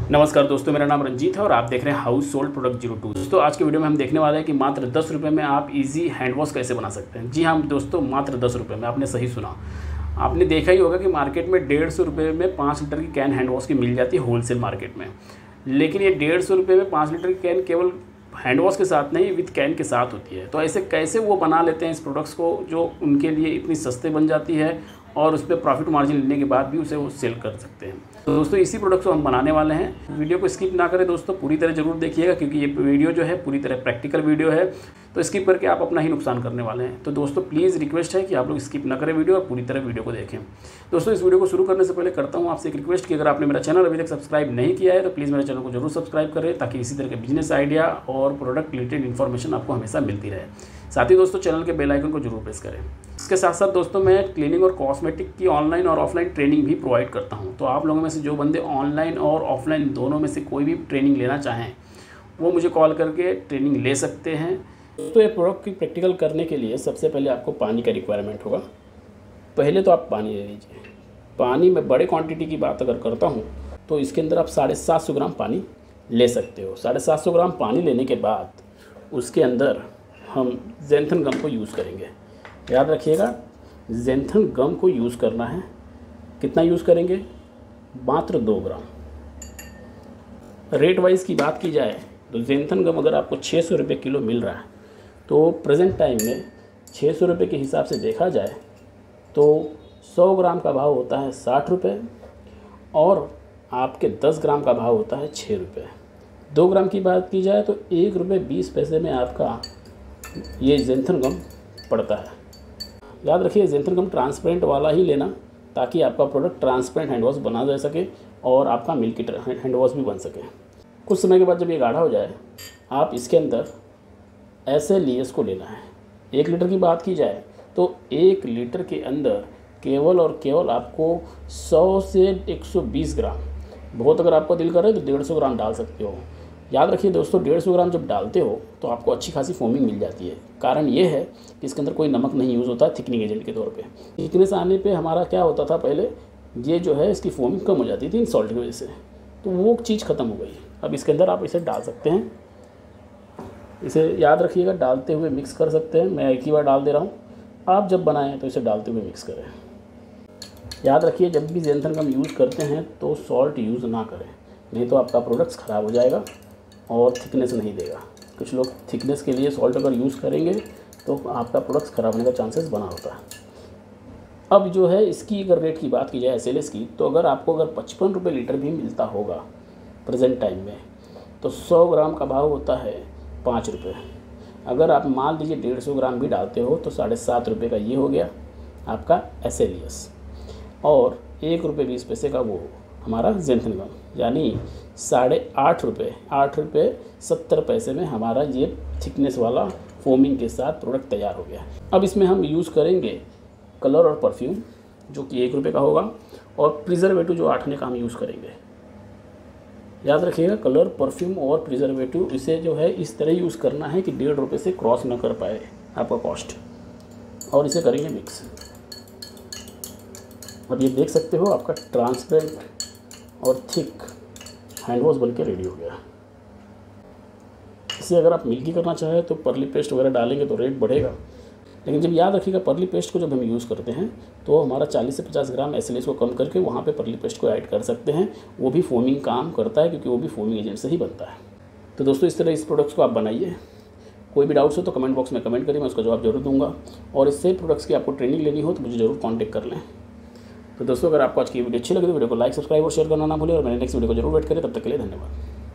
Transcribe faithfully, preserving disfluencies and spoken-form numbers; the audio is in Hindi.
नमस्कार दोस्तों, मेरा नाम रंजीत है और आप देख रहे हैं household product zero two. दोस्तों आज के वीडियो में हम देखने वाले हैं कि मात्र दस रुपये में आप इजी हैंड वॉश कैसे बना सकते हैं। जी हाँ दोस्तों, मात्र दस रुपये में। आपने सही सुना। आपने देखा ही होगा कि मार्केट में डेढ़ सौ रुपये में पाँच लीटर की कैन हैंड वॉश की मिल जाती है होलसेल मार्केट में। लेकिन ये डेढ़ सौ रुपये में पाँच लीटर की कैन केवल हैंड वॉश के साथ नहीं, विद कैन के साथ होती है। तो ऐसे कैसे वो बना लेते हैं इस प्रोडक्ट्स को जो उनके लिए इतनी सस्ते बन जाती है और उस पर प्रॉफिट मार्जिन लेने के बाद भी उसे वो सेल कर सकते हैं। तो दोस्तों इसी प्रोडक्ट को हम बनाने वाले हैं। वीडियो को स्किप ना करें दोस्तों, पूरी तरह जरूर देखिएगा क्योंकि ये वीडियो जो है पूरी तरह प्रैक्टिकल वीडियो है। तो स्किप करके आप अपना ही नुकसान करने वाले हैं। तो दोस्तों प्लीज़ रिक्वेस्ट है कि आप लोग स्किप ना करें वीडियो और पूरी तरह वीडियो को देखें। दोस्तों इस वीडियो को शुरू करने से पहले करता हूँ आपसे एक रिक्वेस्ट कि अगर आपने मेरा चैनल अभी तक सब्सक्राइब नहीं किया है तो प्लीज़ मेरे चैनल को जरूर सब्सक्राइब करें ताकि इसी तरह के बिजनेस आइडिया और प्रोडक्ट रिलेटेड इन्फॉर्मेशन आपको हमेशा मिलती रहे। साथ ही दोस्तों चैनल के बेल आइकन को जरूर प्रेस करें। इसके साथ साथ दोस्तों मैं क्लीनिंग और कॉस्मेटिक की ऑनलाइन और ऑफलाइन ट्रेनिंग भी प्रोवाइड करता हूं। तो आप लोगों में से जो बंदे ऑनलाइन और ऑफलाइन दोनों में से कोई भी ट्रेनिंग लेना चाहें वो मुझे कॉल करके ट्रेनिंग ले सकते हैं। तो ये प्रोडक्ट की प्रैक्टिकल करने के लिए सबसे पहले आपको पानी का रिक्वायरमेंट होगा। पहले तो आप पानी ले लीजिए। पानी में बड़े क्वान्टिटी की बात अगर करता हूँ तो इसके अंदर आप साढ़े सात सौ ग्राम पानी ले सकते हो। साढ़े सात सौ ग्राम पानी लेने के बाद उसके अंदर हम ज़ैंथन गम को यूज़ करेंगे। याद रखिएगा, ज़ैंथन गम को यूज़ करना है। कितना यूज़ करेंगे? मात्र दो ग्राम। रेट वाइज की बात की जाए तो ज़ैंथन गम अगर आपको छः सौ रुपये किलो मिल रहा है तो प्रेजेंट टाइम में छः सौ रुपये के हिसाब से देखा जाए तो सौ ग्राम का भाव होता है साठ रुपये और आपके दस ग्राम का भाव होता है छः रुपये। दो ग्राम की बात की जाए तो एक रुपये बीस पैसे में आपका ये ज़ैंथन गम पड़ता है। याद रखिए ज़ैंथन गम ट्रांसपेरेंट वाला ही लेना ताकि आपका प्रोडक्ट ट्रांसपेरेंट हैंड वॉश बना जा सके और आपका मिल्की हैंड वॉश भी बन सके। कुछ समय के बाद जब ये गाढ़ा हो जाए आप इसके अंदर ऐसे लीएस को लेना है। एक लीटर की बात की जाए तो एक लीटर के अंदर केवल और केवल आपको सौ से एक सौ बीस ग्राम, बहुत अगर आपका दिल करे तो डेढ़ सौ ग्राम डाल सकते हो। याद रखिए दोस्तों, डेढ़ सौ ग्राम जब डालते हो तो आपको अच्छी खासी फोमिंग मिल जाती है। कारण ये है कि इसके अंदर कोई नमक नहीं यूज़ होता थिकनिंग एजेंट के तौर पे। थिकनेस आने पे हमारा क्या होता था, पहले ये जो है इसकी फोमिंग कम हो जाती थी इन सॉल्ट की वजह से, तो वो चीज़ ख़त्म हो गई। अब इसके अंदर आप इसे डाल सकते हैं। इसे याद रखिएगा डालते हुए मिक्स कर सकते हैं। मैं एक ही बार डाल दे रहा हूँ, आप जब बनाएं तो इसे डालते हुए मिक्स करें। याद रखिए जब भी ज़ैंथन गम यूज़ करते हैं तो सॉल्ट यूज़ ना करें, नहीं तो आपका प्रोडक्ट्स ख़राब हो जाएगा और थिकनेस नहीं देगा। कुछ लोग थिकनेस के लिए सॉल्ट अगर यूज़ करेंगे तो आपका प्रोडक्ट्स ख़राब होने का चांसेस बना होता है। अब जो है इसकी अगर रेट की बात की जाए एसएलएस की, तो अगर आपको अगर पचपन रुपये लीटर भी मिलता होगा प्रेजेंट टाइम में तो सौ ग्राम का भाव होता है पाँच रुपये। अगर आप मान लीजिए डेढ़ सौ ग्राम भी डालते हो तो साढ़े सात रुपये का ये हो गया आपका एसएलएस और एक रुपये बीस पैसे का वो हमारा ज़ैंथन गम, यानी साढ़े आठ रुपये आठ रुपये सत्तर पैसे में हमारा ये थिकनेस वाला फोमिंग के साथ प्रोडक्ट तैयार हो गया। अब इसमें हम यूज़ करेंगे कलर और परफ्यूम जो कि एक रुपये का होगा और प्रिजर्वेटिव जो आठ आने का हम यूज़ करेंगे। याद रखिएगा कलर, परफ्यूम और प्रिजर्वेटिव इसे जो है इस तरह यूज़ करना है कि डेढ़ रुपये से क्रॉस ना कर पाए आपका कॉस्ट, और इसे करेंगे मिक्स। अब ये देख सकते हो आपका ट्रांसपेरेंट और थिक हैंड वॉश बन के रेडी हो गया। इसे अगर आप मिल्की करना चाहें तो परली पेस्ट वगैरह डालेंगे तो रेट बढ़ेगा, लेकिन जब याद रखिएगा परली पेस्ट को जब हम यूज़ करते हैं तो हमारा चालीस से पचास ग्राम एसएलएस को कम करके वहाँ पे परली पेस्ट को ऐड कर सकते हैं। वो भी फोमिंग काम करता है क्योंकि वो भी फोमिंग एजेंट से ही बनता है। तो दोस्तों इस तरह इस प्रोडक्ट्स को आप बनाइए। कोई भी डाउट्स हो तो कमेंट बॉक्स में कमेंट करिए, मैं उसका जवाब जरूर दूंगा। और इससे प्रोडक्ट्स की आपको ट्रेनिंग लेनी हो तो मुझे जरूर कॉन्टैक्ट कर लें। तो दोस्तों अगर आपको आज की वीडियो अच्छी लगी तो वीडियो को लाइक, सब्सक्राइब और शेयर करना ना भूलें और मेरे नेक्स्ट वीडियो को जरूर वेट करें। तब तक के लिए धन्यवाद।